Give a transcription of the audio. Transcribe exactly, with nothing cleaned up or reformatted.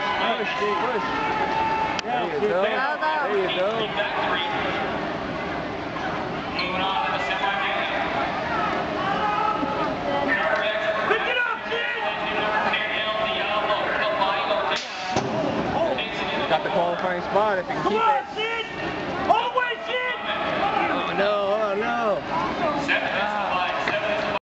push, push, push. There you go. There you go. Moving on to the semi-final. Pick it up, Cid! Got the qualifying spot if you can keep it. Come on, Cid!